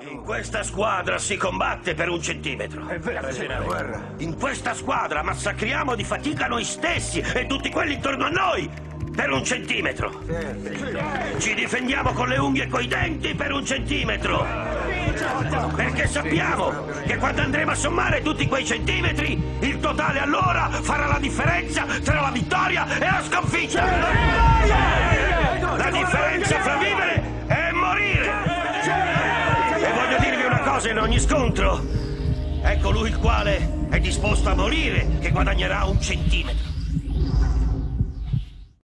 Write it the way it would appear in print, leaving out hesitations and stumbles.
In questa squadra si combatte per un centimetro. È vero, è una guerra. In questa squadra massacriamo di fatica noi stessi e tutti quelli intorno a noi per un centimetro. Ci difendiamo con le unghie e coi denti per un centimetro. Perché sappiamo che quando andremo a sommare tutti quei centimetri, il totale allora farà la differenza tra la vittoria e la sconfitta. La differenza fra vivere e morire. E voglio dirvi una cosa in ogni scontro. Ecco lui il quale è disposto a morire che guadagnerà un centimetro.